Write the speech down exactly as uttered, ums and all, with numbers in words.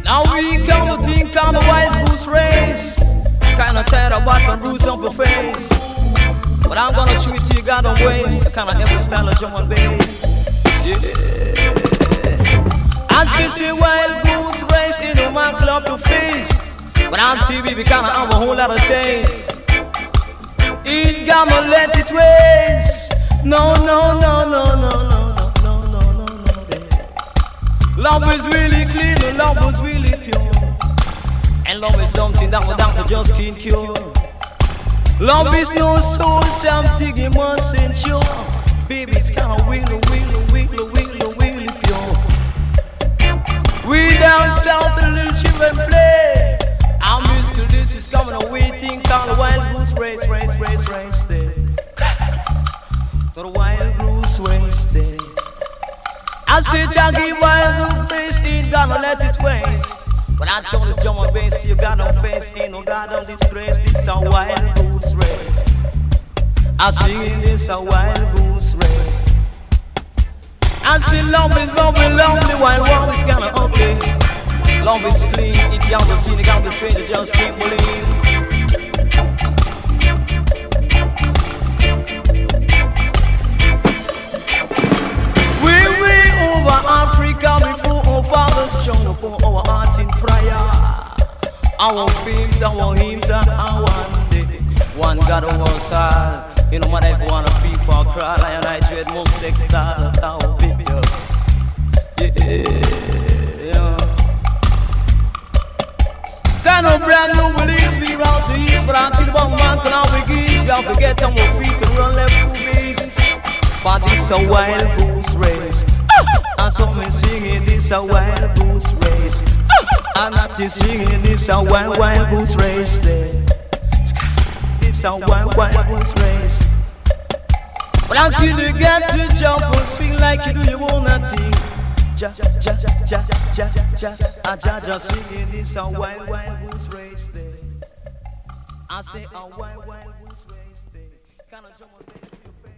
Now we come to think on the wise goose race. Kinda tired of bottom roots on your face. But I'm gonna treat you goddamn ways. Kinda every style of drum and bass. Yeah. As you see wild goose race in my club to face. But I see we kinda have a whole lot of taste. It gonna let it race. No, no, no, no, no, no, no, no, no, no, no. Love is really clean, and love is really pure. And love is something that we doctor just can't cure. Love is no soul, something you must ensure. Baby, it's kinda wiggle, wiggle, wiggle, wiggle, wiggle pure. We down south, the little children play. Our musical this is coming away, think on the wild goose race, race, race, race day. To the wild goose race day. I say Jackie wild goose race, ain't gonna let it waste. When I chose this drum and bass, you got no face, ain't no goddamn disgrace. This a wild goose race. I sing this a wild goose race. I say love is lovely, lovely, while love is kinda ugly. Love is clean, it's young to see the can't be straight, you just can't believe. We way over Africa before our fathers shone upon our heart in prayer. Our films, our hymns, and our one day. One God of us all. You know, matter if one of people cry, and I dread more sex style of our people. Yeah. Kind of brand new release, we round to east, but until the bum man can all begin, we have to get on our feet and run left two beats. For this a wild goose race. And some is singing this a wild goose race. And that is singing this a wild, wild goose race there. This a wild, wild goose race. But until you get to jump and swing like you do your own thing. Ja, ja, ja, ja, ja, ja, ja, ja, singing this a wild, wild goose race day. I say a wild, wild goose race day. Kind of jump on face to your face.